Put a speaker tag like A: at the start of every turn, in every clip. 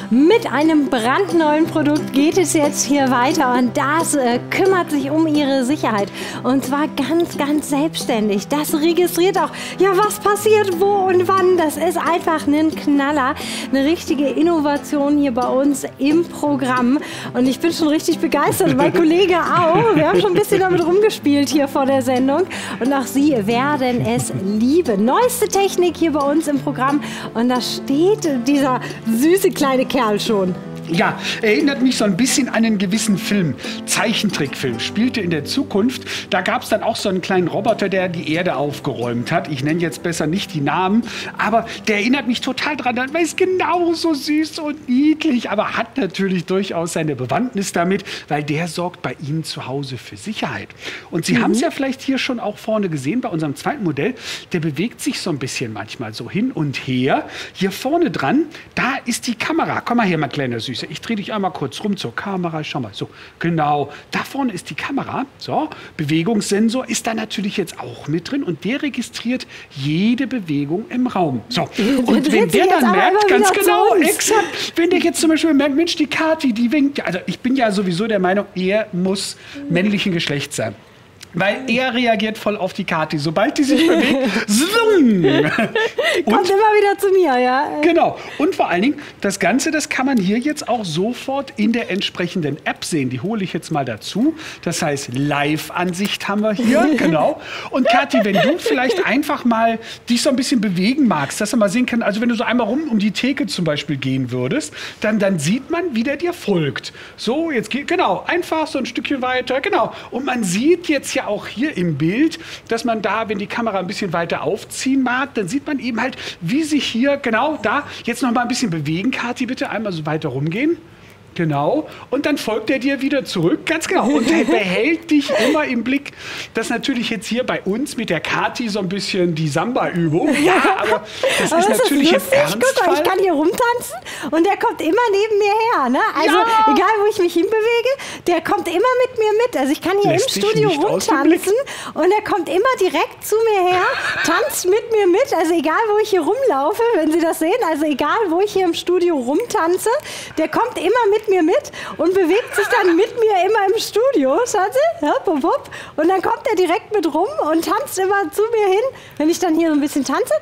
A: Mit einem brandneuen Produkt geht es jetzt hier weiter und das kümmert sich um Ihre Sicherheit. Und zwar ganz, ganz selbstständig. Das registriert auch, ja, was passiert, wo und wann. Das ist einfach ein Knaller. Eine richtige Innovation hier bei uns im Programm. Und ich bin schon richtig begeistert. Mein Kollege auch. Wir haben schon ein bisschen damit rumgespielt hier vor der Sendung. Und auch Sie werden es lieben. Neueste Technik hier bei uns im Programm. Und da steht dieser süße kleine Kerl schon.
B: Ja, erinnert mich so ein bisschen an einen gewissen Film, Zeichentrickfilm, spielte in der Zukunft. Da gab es dann auch so einen kleinen Roboter, der die Erde aufgeräumt hat. Ich nenne jetzt besser nicht die Namen, aber der erinnert mich total dran, weil es genauso süß und niedlich, aber hat natürlich durchaus seine Bewandtnis damit, weil der sorgt bei Ihnen zu Hause für Sicherheit. Und Sie haben es ja vielleicht hier schon auch vorne gesehen, bei unserem zweiten Modell, der bewegt sich so ein bisschen manchmal so hin und her. Hier vorne dran, da ist die Kamera. Komm mal her, mein kleiner Süßer. Ich drehe dich einmal kurz rum zur Kamera. Schau mal, so, genau. Da vorne ist die Kamera. So, Bewegungssensor ist da natürlich jetzt auch mit drin und der registriert jede Bewegung im Raum. So, und wenn der dann merkt, ganz genau, exakt, wenn der jetzt zum Beispiel merkt, Mensch, die Kathi, die winkt. Also ich bin ja sowieso der Meinung, er muss männlichen Geschlechts sein. Weil er reagiert voll auf die Kathi. Sobald die sich bewegt, kommt
A: immer wieder zu mir, ja.
B: Genau. Und vor allen Dingen, das Ganze, das kann man hier jetzt auch sofort in der entsprechenden App sehen. Die hole ich jetzt mal dazu. Das heißt, Live-Ansicht haben wir hier. Genau. Und Kathi, wenn du vielleicht einfach mal dich so ein bisschen bewegen magst, dass du mal sehen kannst, also wenn du so einmal rum um die Theke zum Beispiel gehen würdest, dann sieht man, wie der dir folgt. So, jetzt geht, genau, einfach so ein Stückchen weiter, genau. Und man sieht jetzt ja auch hier im Bild, dass man da, wenn die Kamera ein bisschen weiter aufziehen mag, dann sieht man eben halt, wie sich hier, genau da, jetzt noch mal ein bisschen bewegen. Kathi, bitte einmal so weiter rumgehen. Genau. Und dann folgt er dir wieder zurück. Ganz genau. Und er behält dich immer im Blick. Das ist natürlich jetzt hier bei uns mit der Kathi so ein bisschen die Samba-Übung. Ja, aber das ist natürlich im Ernstfall.
A: Guck mal, ich kann hier rumtanzen und der kommt immer neben mir her. Ne? Also egal, wo ich mich hinbewege, der kommt immer mit mir mit. Also ich kann hier im Studio rumtanzen und er kommt immer direkt zu mir her, tanzt mit mir mit. Also egal, wo ich hier rumlaufe, wenn Sie das sehen, also egal, wo ich hier im Studio rumtanze, der kommt immer mit mir mit und bewegt sich dann mit mir immer im Studio, schauen Sie, hopp, hopp, hopp. Und dann kommt er direkt mit rum und tanzt immer zu mir hin. Wenn ich dann hier so ein bisschen tanze,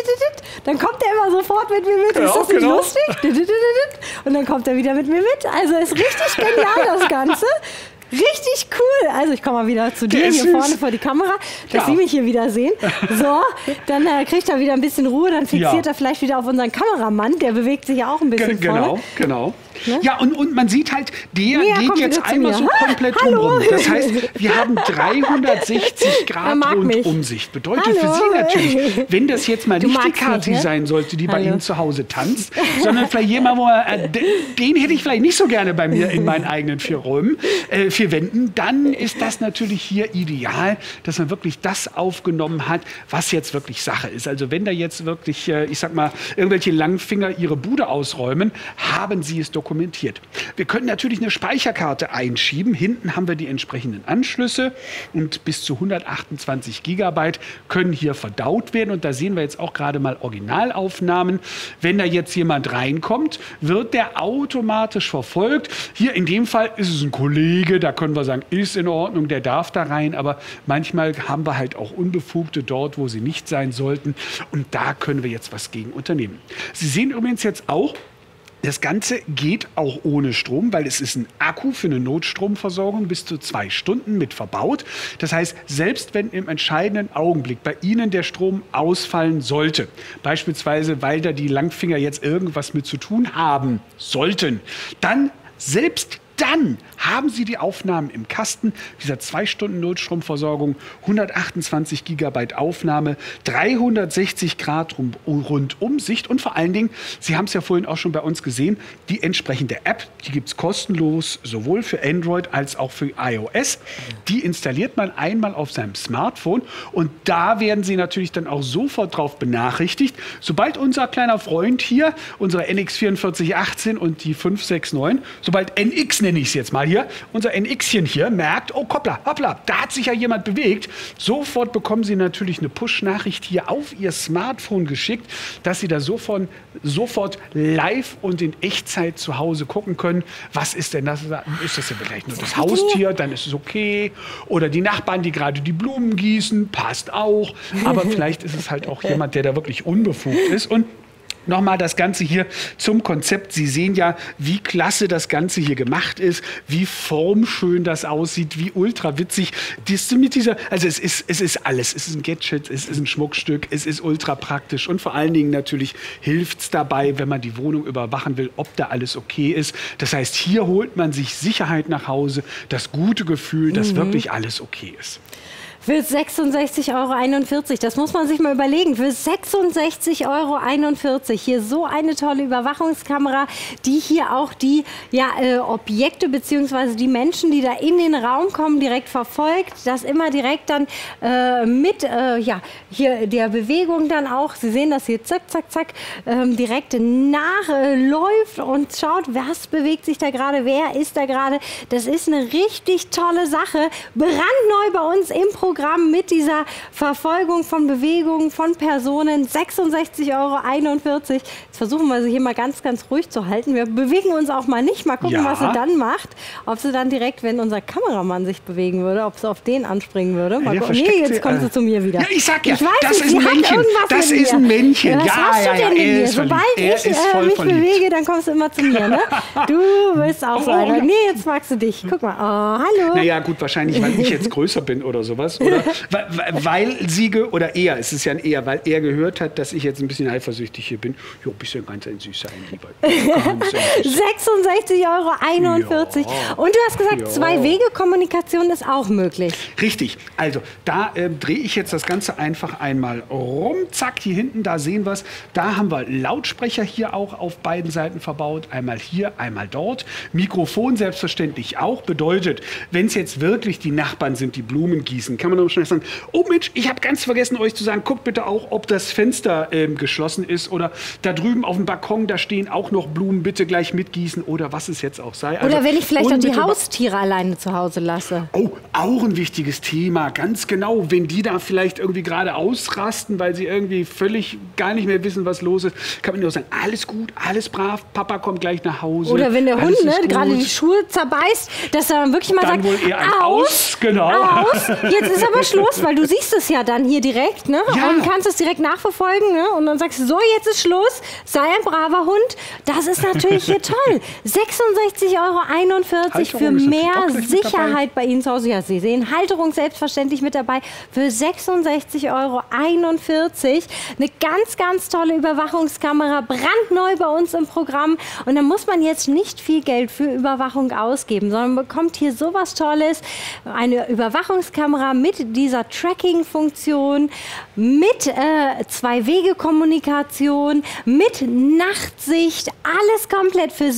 A: dann kommt er immer sofort mit mir mit. Ist das nicht lustig? Und dann kommt er wieder mit mir mit. Also ist richtig genial das Ganze. Richtig cool. Also ich komme mal wieder zu dir hier vorne vor die Kamera, dass Sie mich hier wieder sehen. So, dann kriegt er wieder ein bisschen Ruhe, dann fixiert er vielleicht wieder auf unseren Kameramann. Der bewegt sich ja auch ein bisschen vorne.
B: Genau. Ne? Ja, und man sieht halt, der geht jetzt einmal so komplett rum. Das heißt, wir haben 360 Grad Rundumsicht. Bedeutet für Sie natürlich, wenn das jetzt mal nicht die Kathi sein sollte, die bei Ihnen zu Hause tanzt, sondern vielleicht jemand, den hätte ich vielleicht nicht so gerne bei mir in meinen eigenen 4 Räumen, 4 Wänden, dann ist das natürlich hier ideal, dass man wirklich das aufgenommen hat, was jetzt wirklich Sache ist. Also wenn da jetzt wirklich, ich sag mal, irgendwelche Langfinger ihre Bude ausräumen, haben Sie es dokumentiert. Wir können natürlich eine Speicherkarte einschieben. Hinten haben wir die entsprechenden Anschlüsse und bis zu 128 Gigabyte können hier verdaut werden. Und da sehen wir jetzt auch gerade mal Originalaufnahmen. Wenn da jetzt jemand reinkommt, wird der automatisch verfolgt. Hier in dem Fall ist es ein Kollege, da können wir sagen, ist in Ordnung, der darf da rein. Aber manchmal haben wir halt auch Unbefugte dort, wo sie nicht sein sollten. Und da können wir jetzt was gegen unternehmen. Sie sehen übrigens jetzt auch, das Ganze geht auch ohne Strom, weil es ist ein Akku für eine Notstromversorgung bis zu 2 Stunden mit verbaut. Das heißt, selbst wenn im entscheidenden Augenblick bei Ihnen der Strom ausfallen sollte, beispielsweise weil da die Langfinger jetzt irgendwas mit zu tun haben sollten, dann haben Sie die Aufnahmen im Kasten, dieser 2 Stunden Notstromversorgung, 128 Gigabyte Aufnahme, 360 Grad Rundumsicht und vor allen Dingen, Sie haben es ja vorhin auch schon bei uns gesehen, die entsprechende App, die gibt es kostenlos sowohl für Android als auch für iOS. Die installiert man einmal auf seinem Smartphone und da werden Sie natürlich dann auch sofort drauf benachrichtigt, sobald unser kleiner Freund hier, unsere NX 4418 und die 569, sobald NX nenne ich es jetzt mal hier, unser NXchen hier merkt, oh hoppla, hoppla, da hat sich ja jemand bewegt. Sofort bekommen Sie natürlich eine Push-Nachricht hier auf Ihr Smartphone geschickt, dass Sie da sofort live und in Echtzeit zu Hause gucken können. Was ist denn das? Ist das denn vielleicht nur das Haustier? Dann ist es okay. Oder die Nachbarn, die gerade die Blumen gießen, passt auch. Aber vielleicht ist es halt auch jemand, der da wirklich unbefugt ist. Und nochmal das Ganze hier zum Konzept. Sie sehen ja, wie klasse das Ganze hier gemacht ist, wie formschön das aussieht, wie ultra witzig. Also es ist alles. Es ist ein Gadget, es ist ein Schmuckstück, es ist ultra praktisch und vor allen Dingen natürlich hilft es dabei, wenn man die Wohnung überwachen will, ob da alles okay ist. Das heißt, hier holt man sich Sicherheit nach Hause, das gute Gefühl, dass wirklich alles okay ist.
A: Für 66,41 €, das muss man sich mal überlegen, für 66,41 € hier so eine tolle Überwachungskamera, die hier auch die Objekte bzw. die Menschen, die da in den Raum kommen, direkt verfolgt, das immer direkt dann mit hier der Bewegung dann auch, Sie sehen das hier, zack, zack, zack, direkt nachläuft und schaut, was bewegt sich da gerade, wer ist da gerade. Das ist eine richtig tolle Sache, brandneu bei uns im Programm mit dieser Verfolgung von Bewegungen von Personen. 66,41 €. Jetzt versuchen wir sie hier mal ganz, ganz ruhig zu halten. Wir bewegen uns auch mal nicht. Mal gucken, was sie dann macht. Ob sie dann direkt, wenn unser Kameramann sich bewegen würde, ob sie auf den anspringen würde. Mal gucken. Nee, jetzt kommt sie zu mir wieder.
B: Ja, ich sag ja, das ist ein Männchen. Das ist ein Männchen.
A: Was hast du denn mit mir? Sobald ich mich bewege, dann kommst du immer zu mir. Ne? Du bist auch so einer. Nee, jetzt magst du dich. Guck mal. Oh, hallo.
B: Naja, gut, wahrscheinlich, weil ich jetzt größer bin oder sowas. Oder weil es ist ja ein eher, weil er gehört hat, dass ich jetzt ein bisschen eifersüchtig hier bin. Jo, bist ja ganz ein süßer, ein Lieber.
A: 66,41 €. Ja. Und du hast gesagt, Zwei-Wege-Kommunikation ist auch möglich.
B: Richtig. Also, da drehe ich jetzt das Ganze einfach einmal rum. Zack, hier hinten, da sehen wir es. Da haben wir Lautsprecher hier auch auf beiden Seiten verbaut. Einmal hier, einmal dort. Mikrofon selbstverständlich auch. Bedeutet, wenn es jetzt wirklich die Nachbarn sind, die Blumen gießen, kann man noch schnell sagen, oh Mensch, ich habe ganz vergessen, euch zu sagen, guckt bitte auch, ob das Fenster geschlossen ist oder da drüben auf dem Balkon, da stehen auch noch Blumen, bitte gleich mitgießen oder was es jetzt auch sei.
A: Also, oder wenn ich vielleicht auch die Haustiere alleine zu Hause lasse.
B: Oh, auch ein wichtiges Thema, ganz genau. Wenn die da vielleicht irgendwie gerade ausrasten, weil sie irgendwie völlig gar nicht mehr wissen, was los ist, kann man nur sagen, alles gut, alles brav, Papa kommt gleich nach Hause.
A: Oder wenn der Hund gerade die Schuhe zerbeißt, dass er dann wirklich mal
B: dann
A: sagt,
B: wohl eher aus, genau.
A: Aus, jetzt ist aber Schluss, weil du siehst es ja dann hier direkt, ne?
B: Ja.
A: Und kannst es direkt nachverfolgen, ne? Und dann sagst du, so, jetzt ist Schluss, sei ein braver Hund. Das ist natürlich hier toll. 66,41 € für mehr Sicherheit bei Ihnen zu Hause. Ja, Sie sehen, Halterung selbstverständlich mit dabei für 66,41 €. Eine ganz, ganz tolle Überwachungskamera, brandneu bei uns im Programm. Und da muss man jetzt nicht viel Geld für Überwachung ausgeben, sondern bekommt hier sowas Tolles. Eine Überwachungskamera mit dieser Tracking-Funktion, mit Zwei-Wege-Kommunikation, mit Nachtsicht, alles komplett für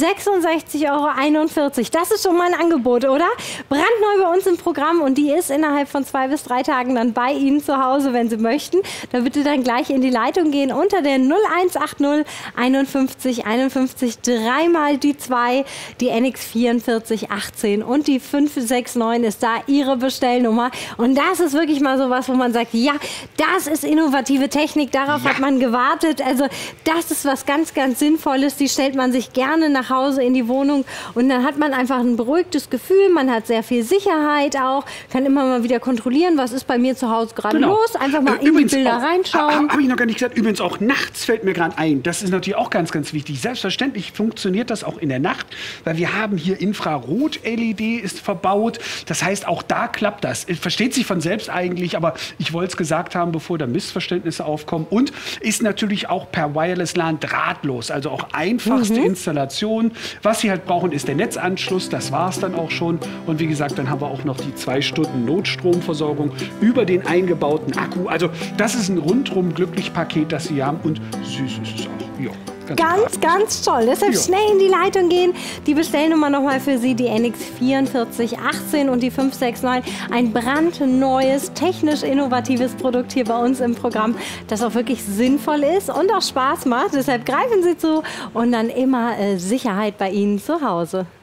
A: 66,41 €. Das ist schon mal ein Angebot, oder? Brandneu bei uns im Programm und die ist innerhalb von 2 bis 3 Tagen dann bei Ihnen zu Hause, wenn Sie möchten. Da bitte dann gleich in die Leitung gehen unter der 0180 51 51 dreimal die 2, die NX 4418 und die 569 ist da Ihre Bestellnummer. Und das ist wirklich mal so was, wo man sagt, ja, das ist innovative Technik, darauf hat man gewartet. Also das ist was ganz, ganz Sinnvolles. Die stellt man sich gerne nach Hause in die Wohnung und dann hat man einfach ein beruhigtes Gefühl. Man hat sehr viel Sicherheit auch, kann immer mal wieder kontrollieren, was ist bei mir zu Hause gerade los. Einfach mal in die Bilder reinschauen.
B: Habe ich noch gar nicht gesagt. Übrigens auch nachts fällt mir gerade ein. Das ist natürlich auch ganz, ganz wichtig. Selbstverständlich funktioniert das auch in der Nacht, weil wir haben hier Infrarot-LED ist verbaut. Das heißt, auch da klappt das. Versteht sich von selbst eigentlich, aber ich wollte es gesagt haben, bevor da Missverständnisse aufkommen. Und ist natürlich auch per Wireless LAN drahtlos, also auch einfachste Installation. Was Sie halt brauchen, ist der Netzanschluss. Das war es dann auch schon. Und wie gesagt, dann haben wir auch noch die 2 Stunden Notstromversorgung über den eingebauten Akku. Also das ist ein rundrum glücklich Paket, das Sie haben. Und süß ist es auch. Ja.
A: Ganz, ganz toll. Deshalb schnell in die Leitung gehen. Die Bestellnummer nochmal für Sie, die NX 4418 und die 569. Ein brandneues, technisch innovatives Produkt hier bei uns im Programm, das auch wirklich sinnvoll ist und auch Spaß macht. Deshalb greifen Sie zu und dann immer Sicherheit bei Ihnen zu Hause.